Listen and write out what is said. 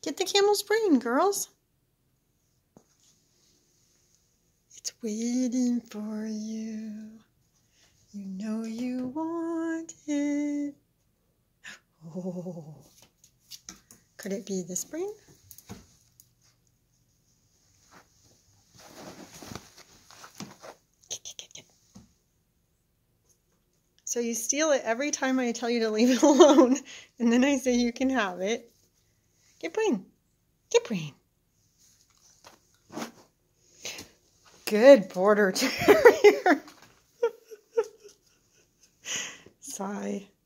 Get the camel's brain, girls. It's waiting for you. You know you want it. Oh. Could it be this brain? So you steal it every time I tell you to leave it alone, and then I say you can have it. Get brain. Get brain. Good Border Terrier. Sigh.